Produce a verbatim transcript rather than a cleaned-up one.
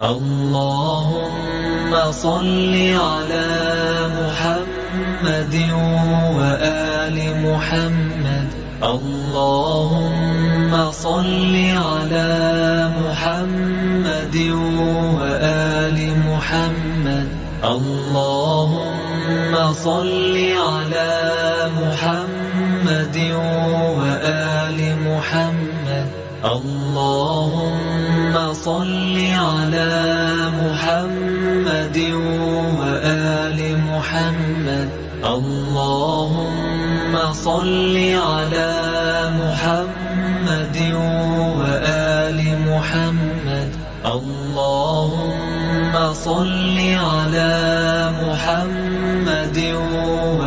اللهم صل على محمد وآل محمد. اللهم صل على محمد وآل محمد. اللهم صل على محمد وآل محمد. اللهم صل على محمد وآل محمد. اللهم صل على محمد وآل محمد. اللهم صل على محمد